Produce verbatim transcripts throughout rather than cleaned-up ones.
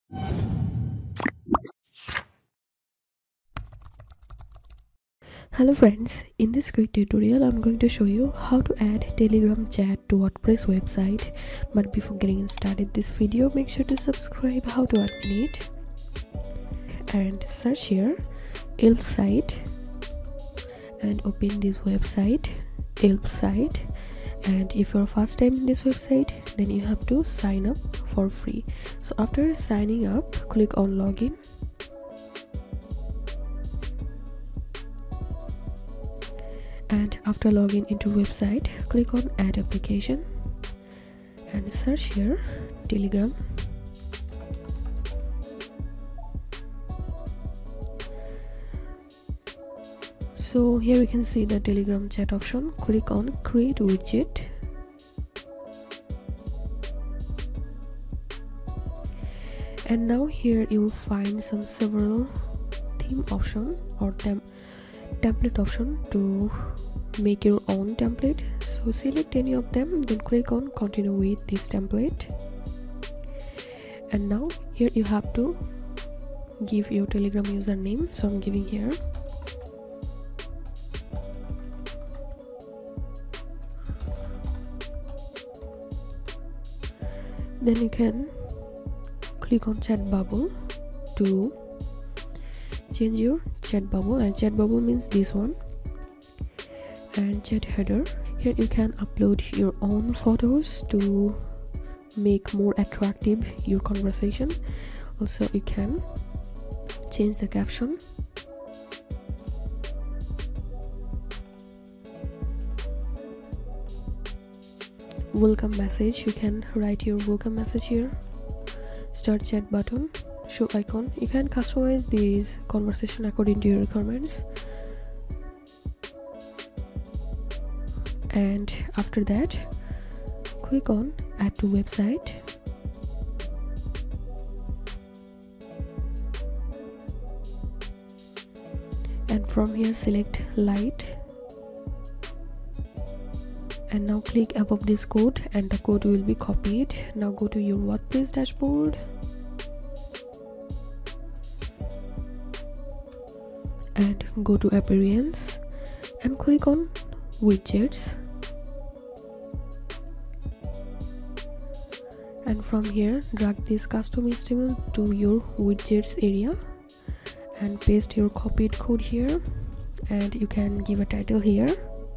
Hello friends, in this quick tutorial I'm going to show you how to add Telegram chat to WordPress website. But before getting started this video, make sure to subscribe how to admin it and search here help site and open this website help site. And if you're first time in this website, then you have to sign up for free. So after signing up, click on login. And after login into website, click on add application and search here Telegram. So here we can see the Telegram chat option. Click on create widget and now here you will find some several theme option or temp template option to make your own template. So select any of them, then click on continue with this template. And now here you have to give your Telegram username, so I'm giving here. Then you can click on chat bubble to change your chat bubble, and chat bubble means this one. And chat header, here you can upload your own photos to make more attractive your conversation. Also you can change the caption. Welcome message, you can write your welcome message here. Start chat button, show icon, you can customize these conversation according to your requirements. And after that, click on add to website and from here select light and now click above this code and the code will be copied. Now go to your WordPress dashboard and go to appearance and click on widgets, and from here drag this custom H T M L to your widgets area and paste your copied code here, and you can give a title here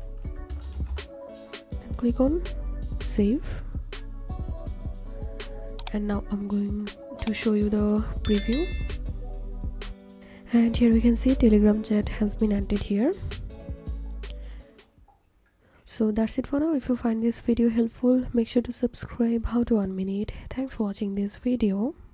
and click on save. And now I'm going to show you the preview, and here we can see Telegram chat has been added here. So that's it for now. If you find this video helpful, make sure to subscribe how to admin it. Thanks for watching this video.